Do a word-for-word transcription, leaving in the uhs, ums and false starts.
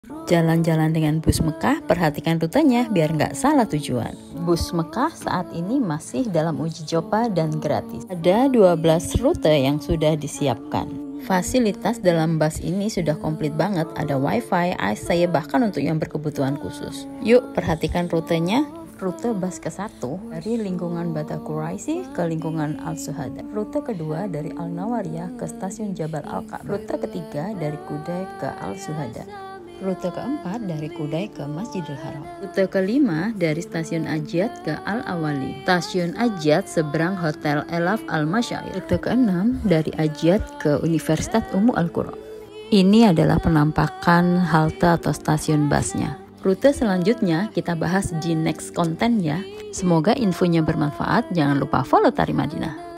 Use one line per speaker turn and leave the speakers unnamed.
Jalan-jalan dengan bus Mekah, perhatikan rutenya biar nggak salah tujuan. Bus Mekah saat ini masih dalam uji coba dan gratis. Ada dua belas rute yang sudah disiapkan. Fasilitas dalam bus ini sudah komplit banget, ada wifi, A C, bahkan untuk yang berkebutuhan khusus. Yuk perhatikan rutenya. Rute bus ke satu dari lingkungan Bata Quraisy ke lingkungan Al-Suhada. Rute kedua dari Al-Nawariyah ke stasiun Jabal Al-Ka'bah. Rute ketiga dari Kudai ke Al-Suhada. Rute keempat dari Kudai ke Masjidil Haram. Rute kelima dari stasiun Ajiat ke Al-Awali. Stasiun Ajiat seberang Hotel Elaf Al-Masyair. Rute keenam dari Ajiat ke Universitas Ummu Al-Qura. Ini adalah penampakan halte atau stasiun busnya. Rute selanjutnya kita bahas di next konten ya. Semoga infonya bermanfaat. Jangan lupa follow Tari Madinah.